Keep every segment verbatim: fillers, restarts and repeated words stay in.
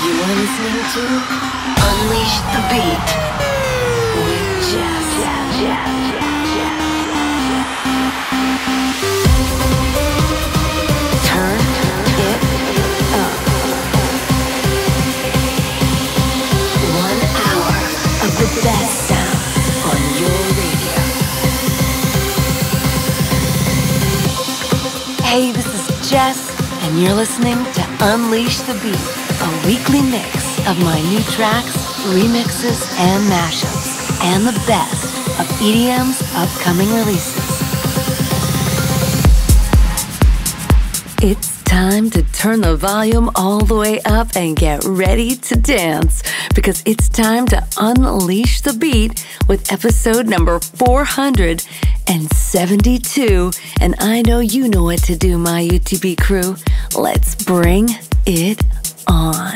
You're listening to Unleash the Beat with Jess. Jess, Jess, Jess, Jess. Turn it up. One hour of the best sound on your radio. Hey, this is Jess, and you're listening to Unleash the Beat, a weekly mix of my new tracks, remixes, and mashups, and the best of E D M's upcoming releases. It's time to turn the volume all the way up and get ready to dance, because it's time to unleash the beat with episode number four hundred seventy-two, and I know you know what to do, my U T B crew. Let's bring it on.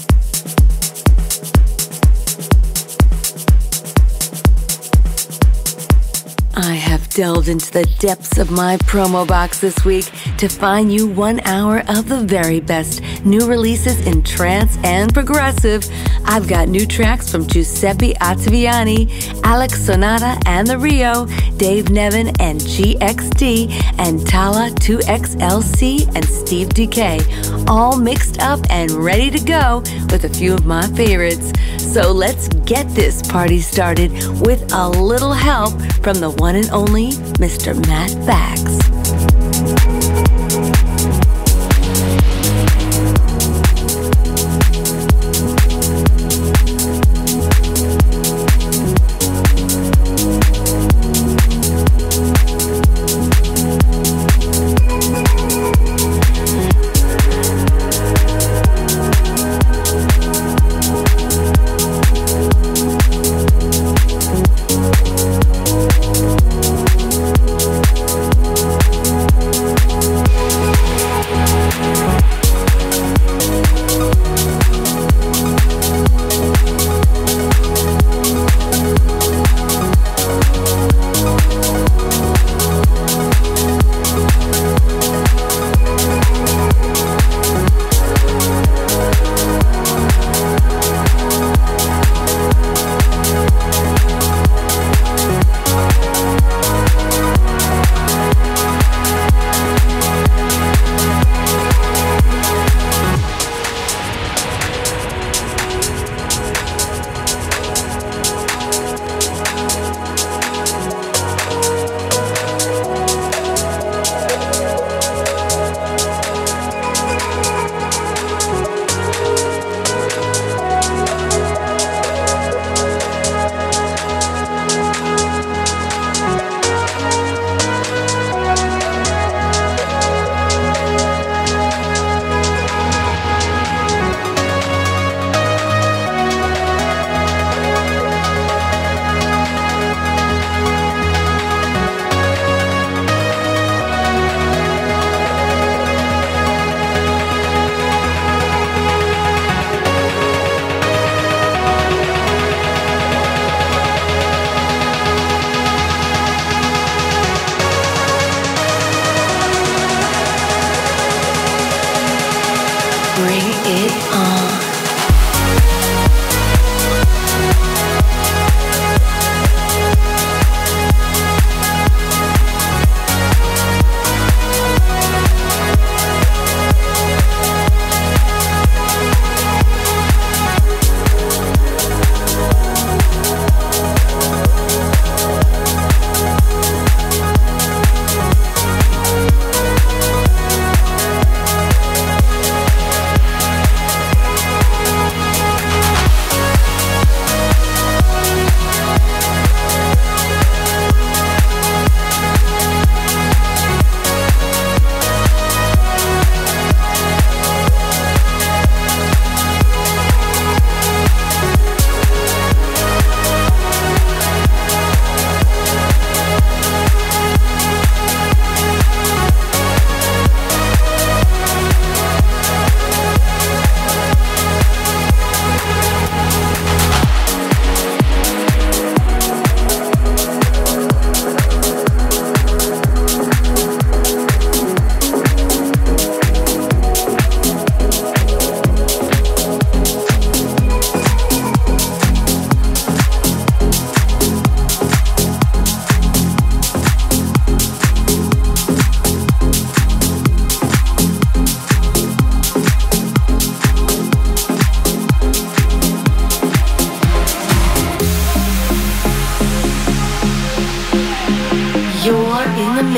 I have delved into the depths of my promo box this week to find you one hour of the very best new releases in trance and progressive. I've got new tracks from Giuseppe Ottaviani, Alex Sonata and the Rio, Dave Nevin and G X D, and Tala two X L C and Steve D K, all mixed up and ready to go with a few of my favorites. So let's get this party started with a little help from the one and only Mister Matt Bax.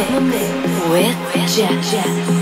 with Jess.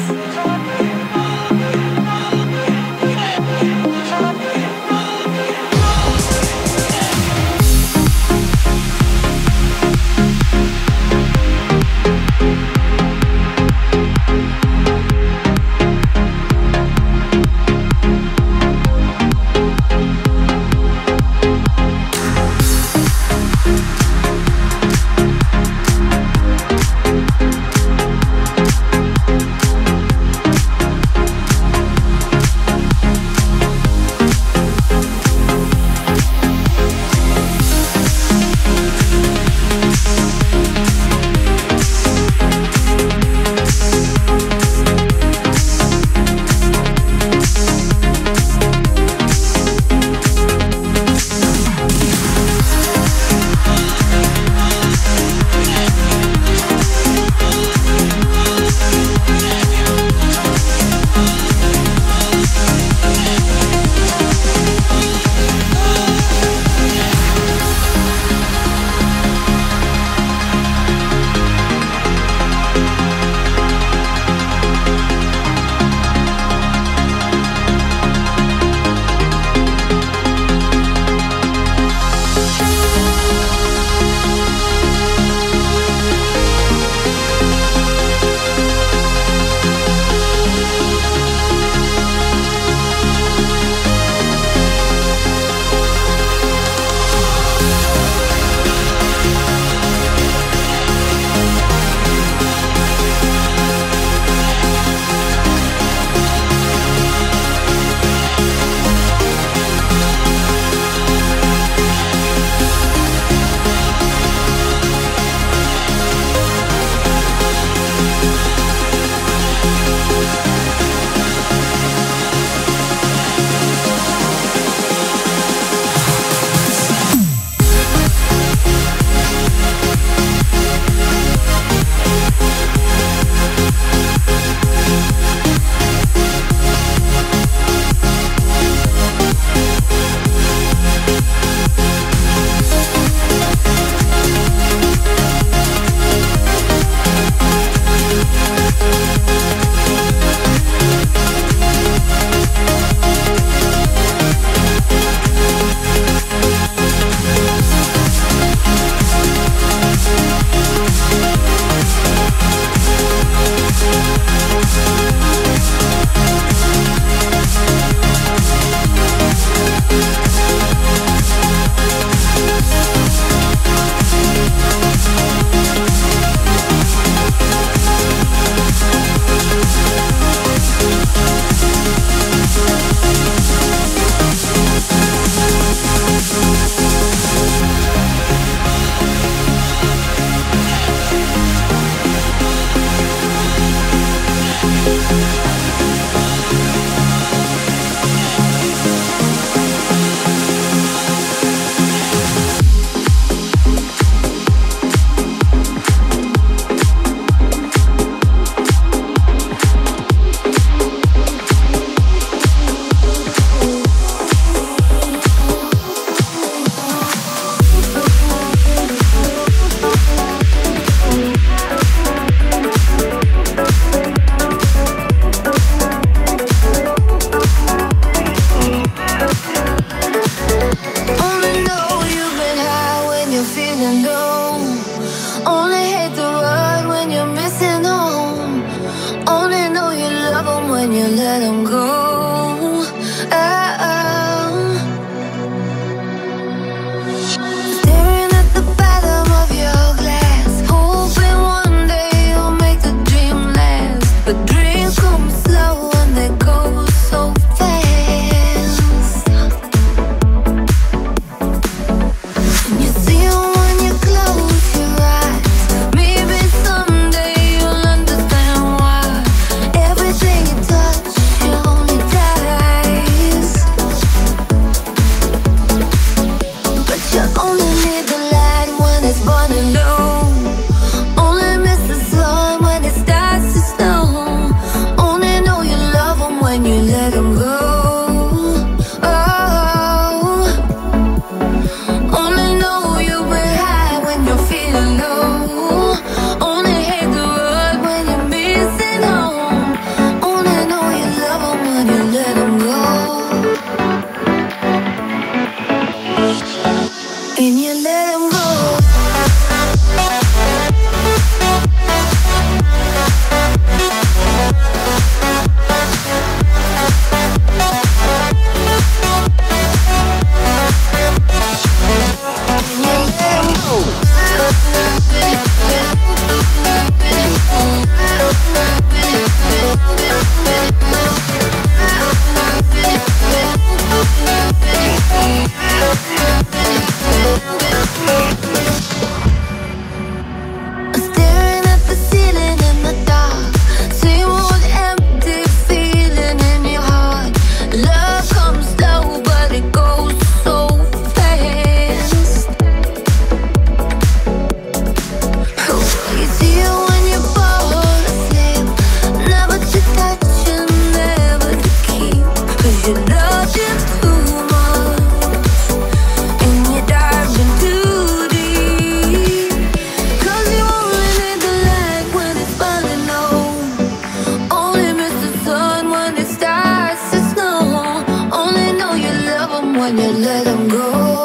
when you let them go.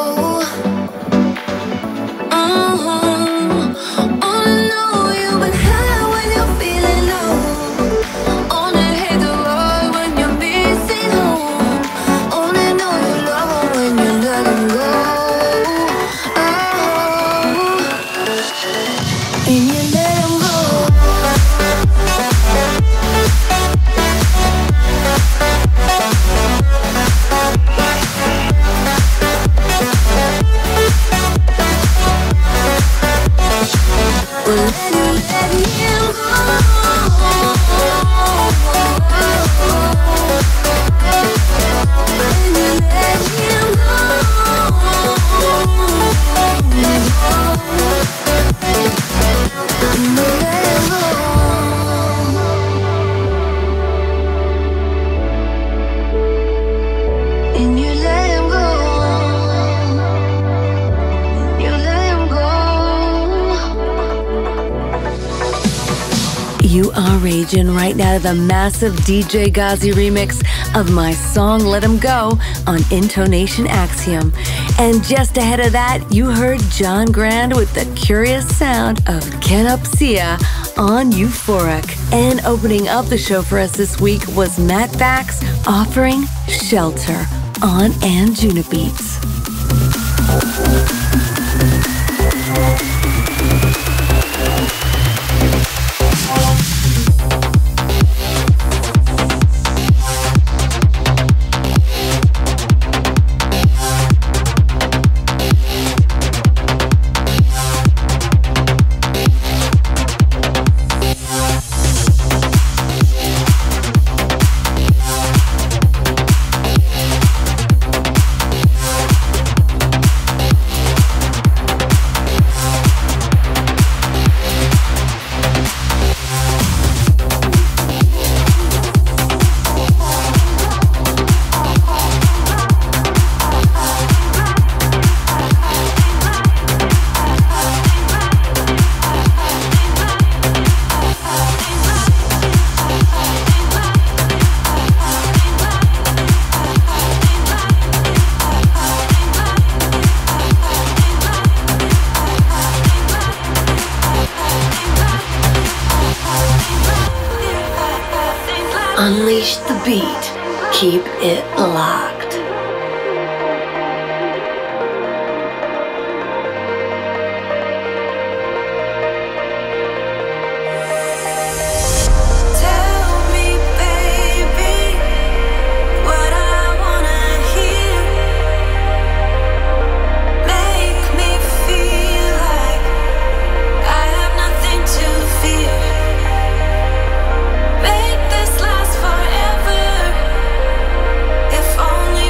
You are raging right now to the massive D J Gazi remix of my song Let 'Em Go on Intonation Axiom. And just ahead of that, you heard John Grand with the curious sound of Kenopsia on Euphoric. And opening up the show for us this week was Matt Bax offering Shelter on Anjuna Beats. Unleash the beat. Keep it locked. Only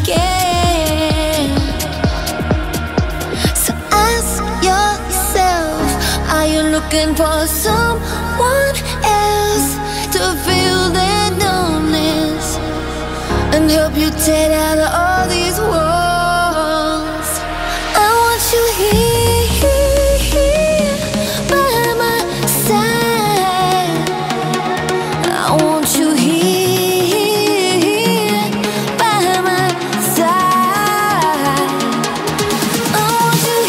again. So ask yourself, are you looking for someone else to feel that numbness and help you tear down all these walls? I want you here by my side. I want you here by my side. I want you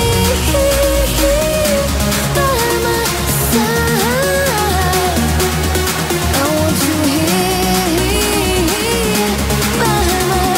here by my side. I want you here by my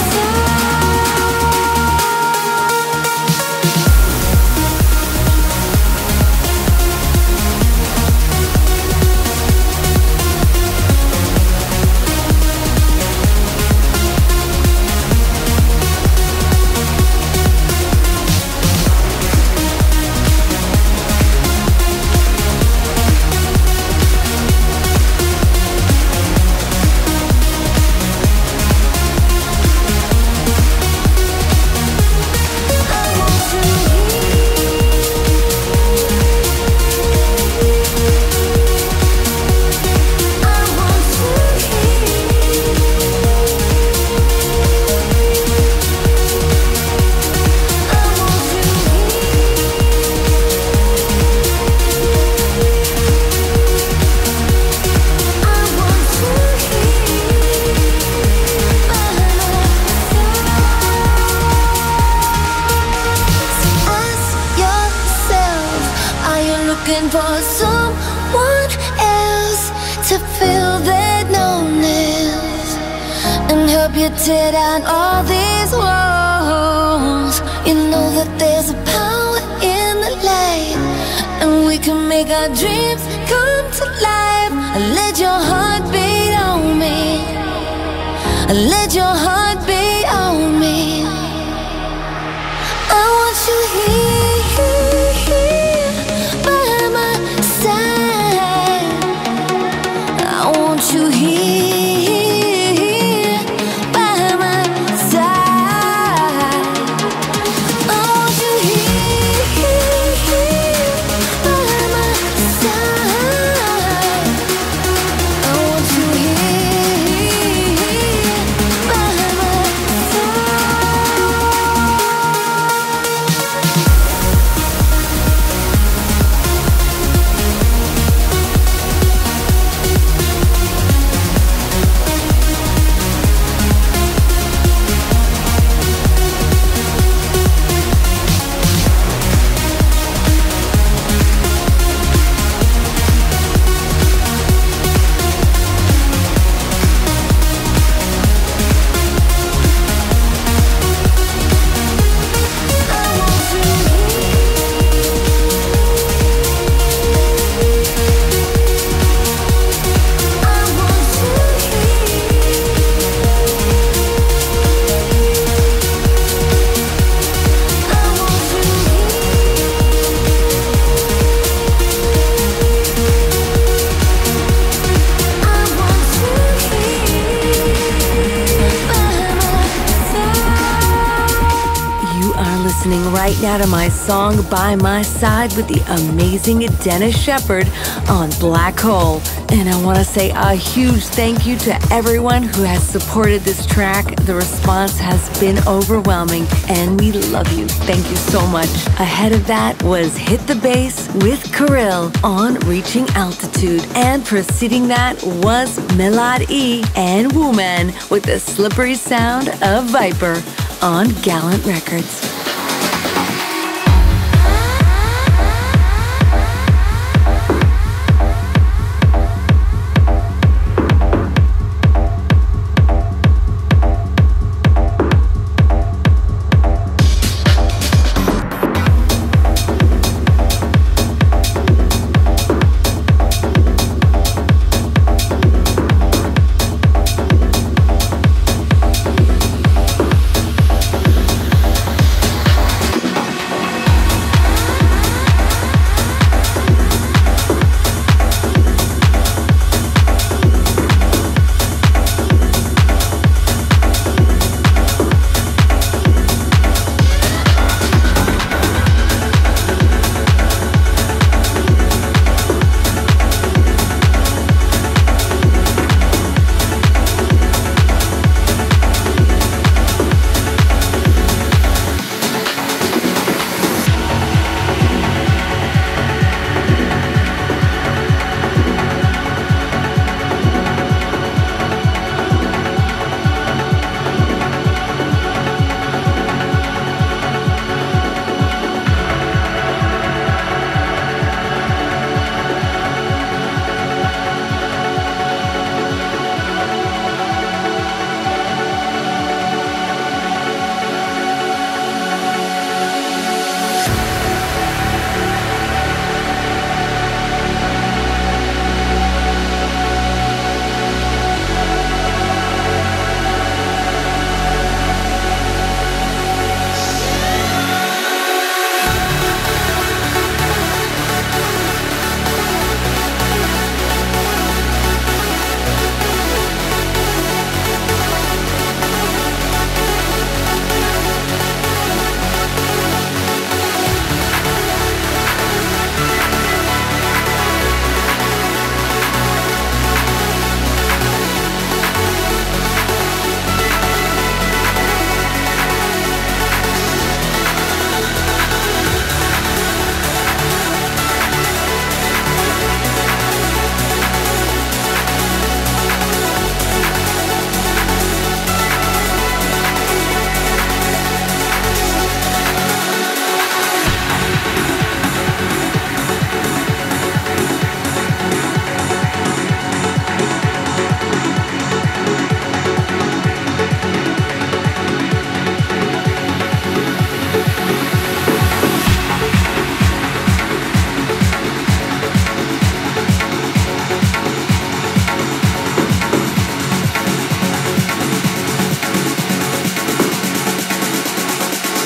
looking for someone else to feel that numbness and help you tear down all these walls. You know that there's a power in the light, and we can make our dreams come to life. Let your heart beat on me. Let your heart beat on me. I want you here by my side. I want you here by my side. I want you here by my side. I want you here by my right now to my song By My Side with the amazing Dennis Sheperd on Black Hole. And I want to say a huge thank you to everyone who has supported this track. The response has been overwhelming, and we love you. Thank you so much. Ahead of that was Hit the Bass with Kirill on Reaching Altitude. And preceding that was Melad E and Woman with the slippery sound of Viper on Gallant Records.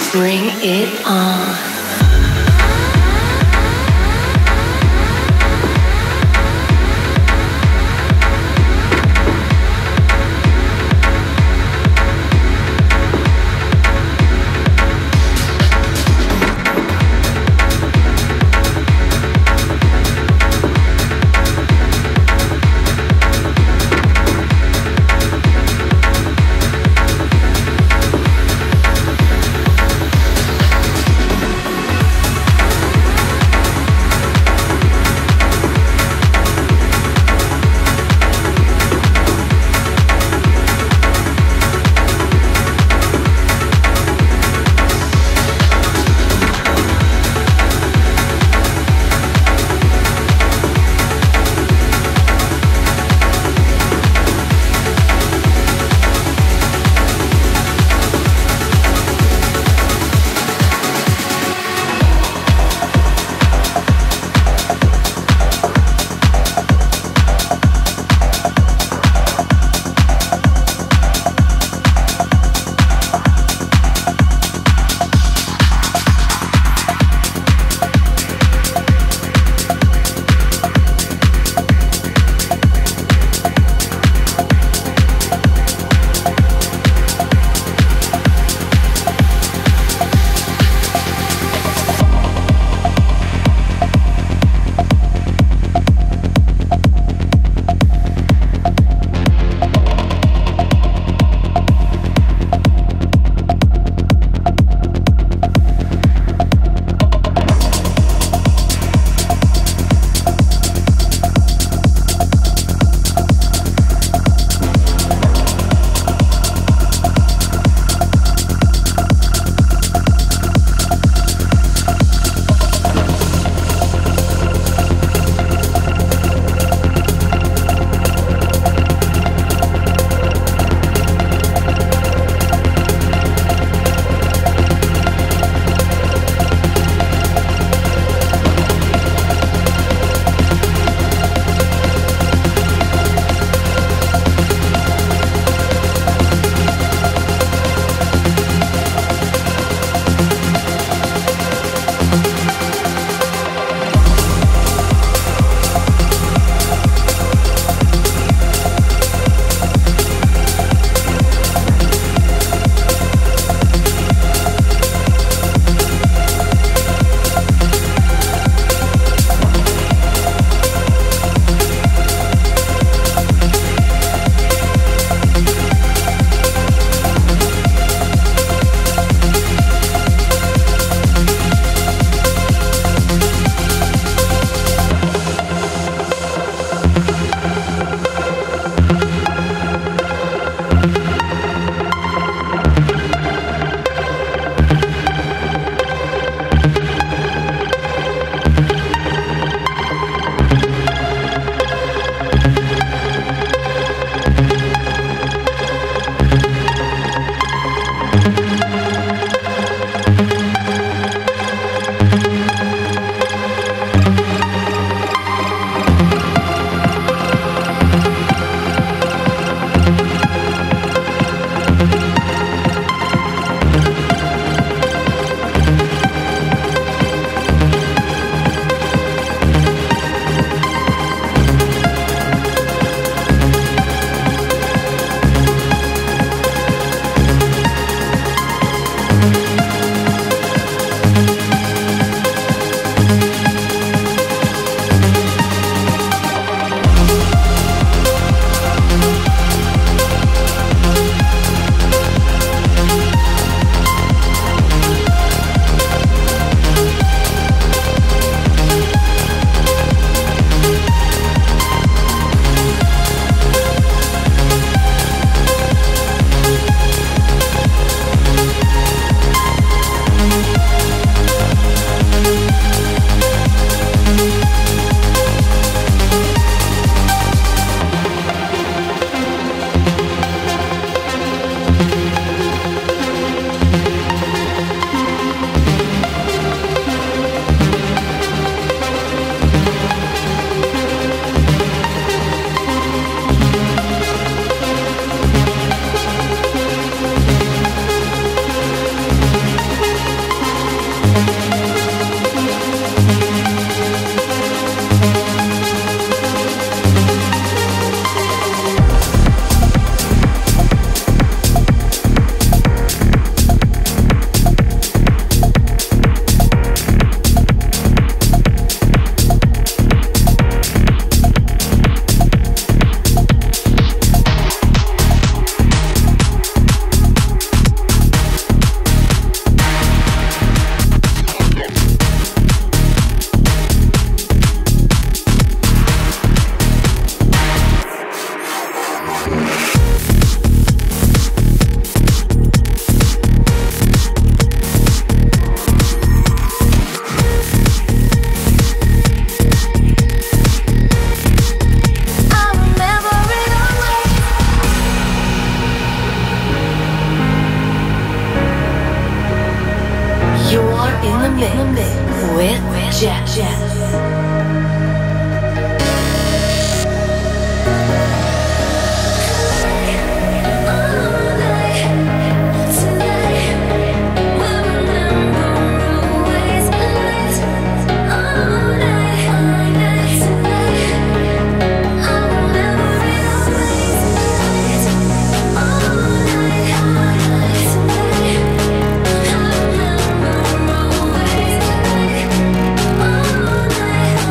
Bring it on. in the mix with Jess. Oh,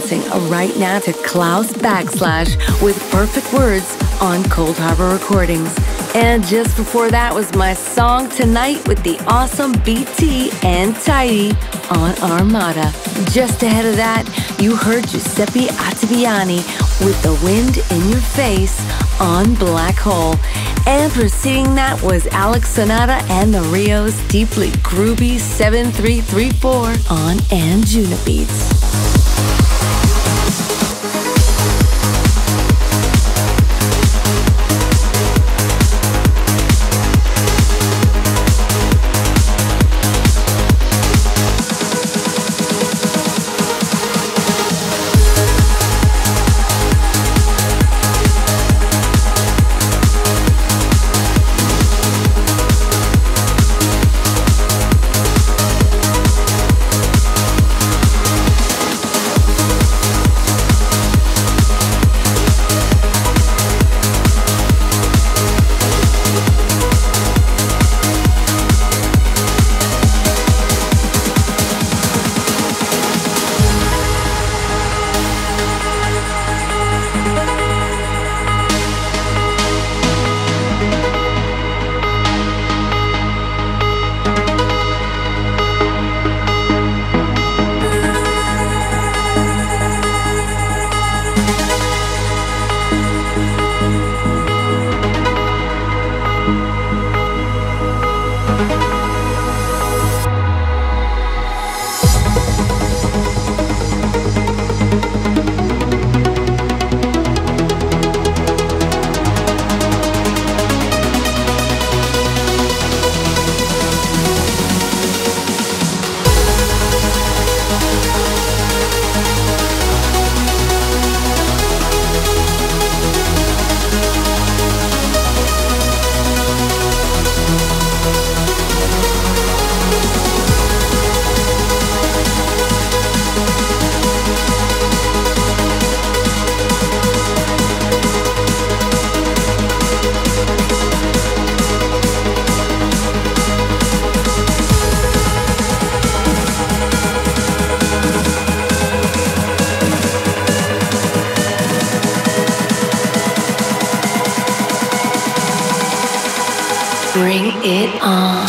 dancing right now to Klaus Backslash with Perfect Words on Cold Harbor Recordings. And just before that was my song Tonight with the awesome B T and Tidy on Armada. Just ahead of that, you heard Giuseppe Ottaviani with The Wind in Your Face on Black Hole. And preceding that was Alex Sonata and the Rios' deeply groovy seven three three four on Anjuna Beats. Bring it on.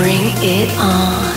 Bring it on.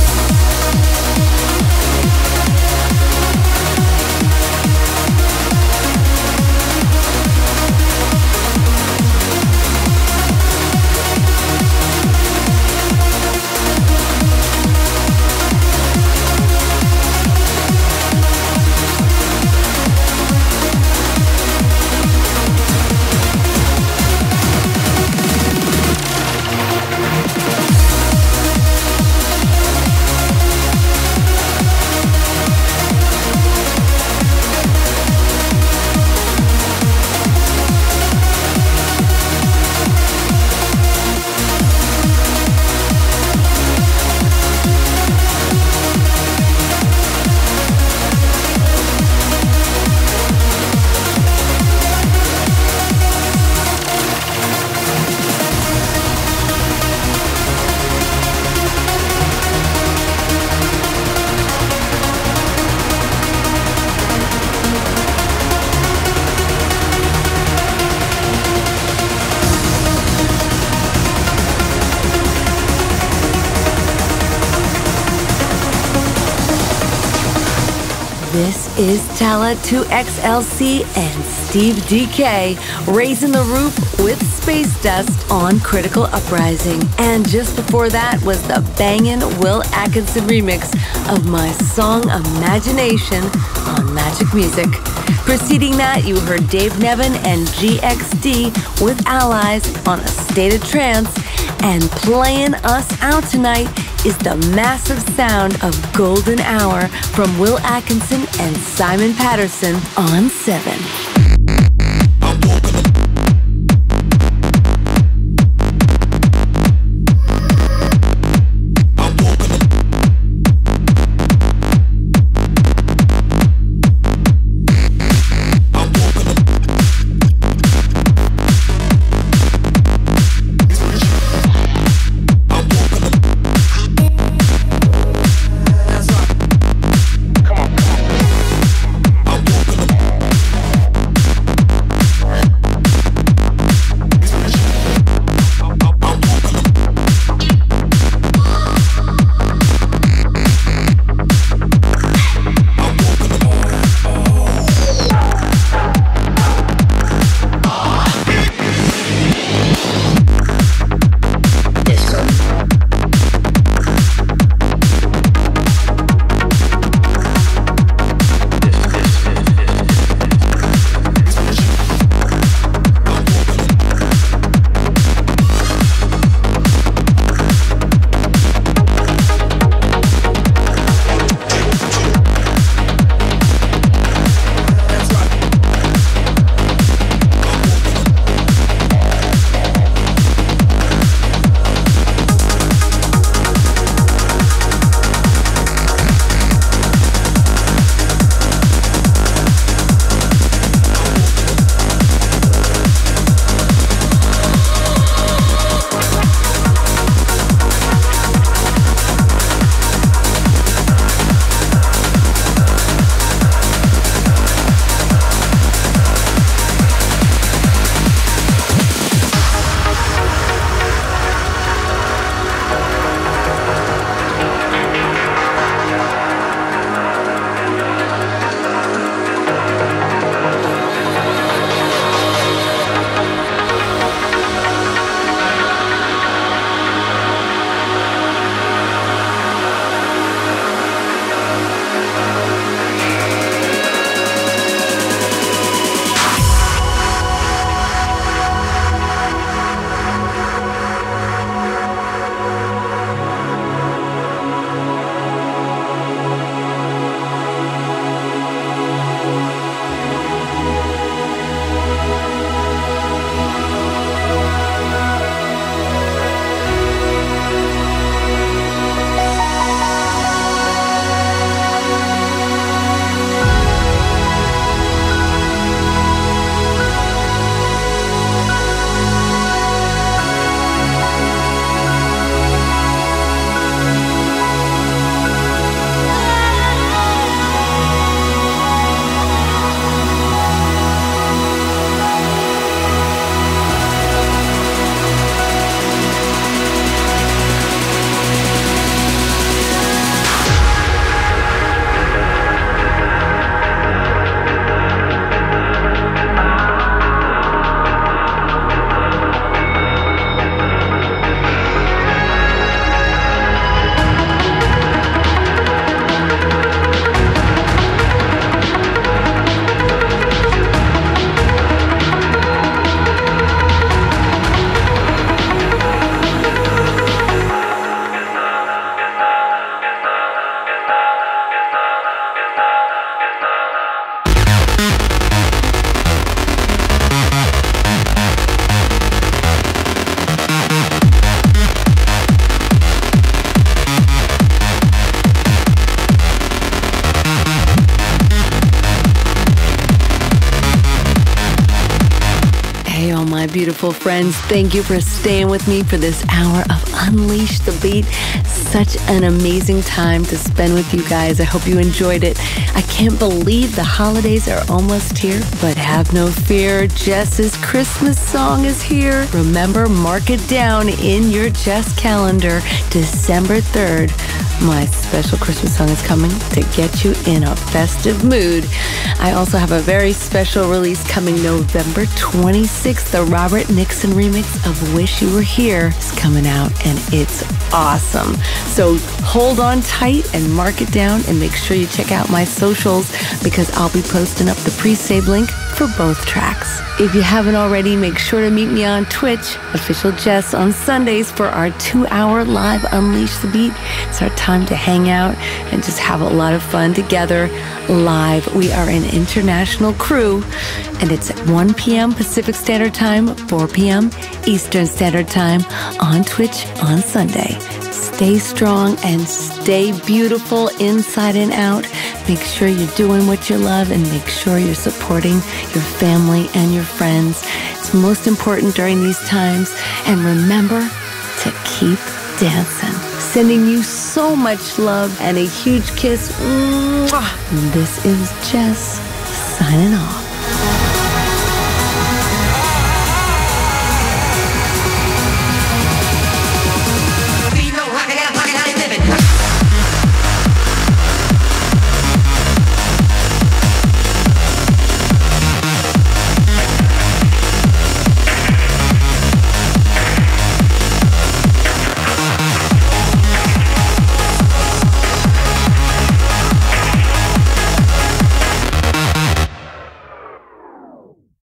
This is Talla two X L C and Steve D K raising the roof with Space Dust on Critical Uprising. And just before that was the bangin' Will Atkinson remix of my song Imagination on Magic Music. Preceding that, you heard Dave Nevin and G X D with Allies on A State of Trance. And playing us out tonight is the massive sound of Golden Hour from Will Atkinson and Simon Patterson on Seven. my beautiful friends. Thank you for staying with me for this hour of Unleash the Beat. Such an amazing time to spend with you guys. I hope you enjoyed it. I can't believe the holidays are almost here, but have no fear. Jess's Christmas song is here. Remember, mark it down in your Jess calendar. December third. My special Christmas song is coming to get you in a festive mood. I also have a very special release coming November twenty-sixth. The Robert Nixon remix of Wish You Were Here is coming out, and it's awesome. So hold on tight and mark it down, and make sure you check out my socials because I'll be posting up the pre-save link for both tracks. If you haven't already, make sure to meet me on Twitch, Official Jess, on Sundays for our two-hour live Unleash the Beat. It's our time to hang out and just have a lot of fun together live. We are an international crew, and it's at one p.m. Pacific Standard Time, four p.m. Eastern Standard Time on Twitch on Sunday. Stay strong and stay beautiful inside and out. Make sure you're doing what you love, and make sure you're supporting your family and your friends. It's most important during these times. And remember to keep dancing. Sending you so much love and a huge kiss. Mwah! This is Jess signing off.